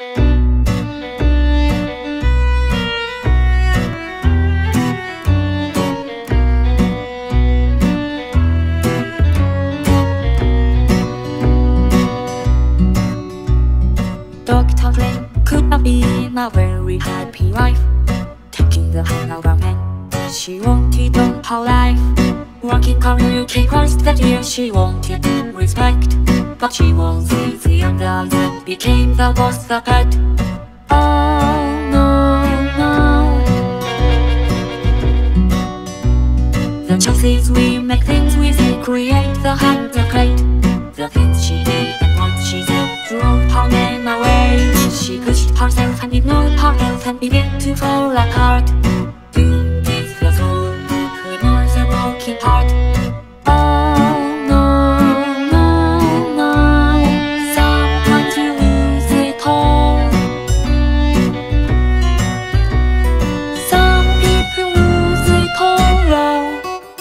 Dr. Dre could not be in a very happy life, taking the hangout man. She wanted a whole life, working on UK first that year. She wanted respect, but she was easy and then became the boss of it. Oh no, no. The choices we make, things we say, create the hand that great. The things she did and what she said drove her men away. She pushed herself and ignored her health and began to fall apart. Doom is the soul who ignores a broken heart. Oh no, no, no. Sometimes you lose it all. Some people lose it all.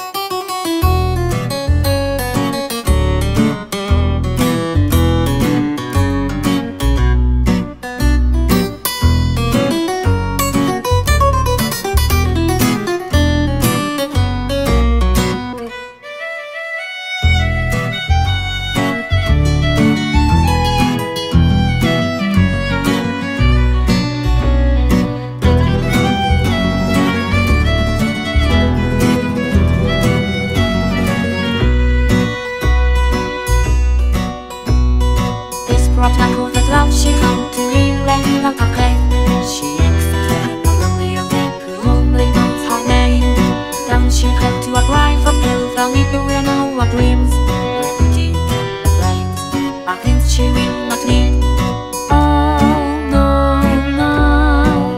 Brought back all the love she found to relent like a flame. She accepted a lonely young man who only knows her name. Then she had to arrive at health and even where no one dreams. Repeating the flames, are things she will not need. Oh no, no.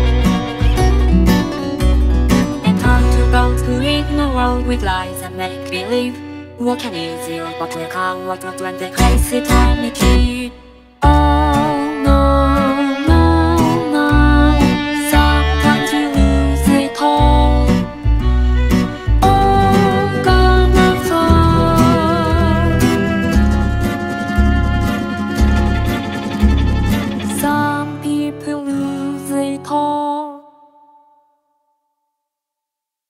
And time to go to rid the world with lies and make believe. What an easy but a coward when they face eternity.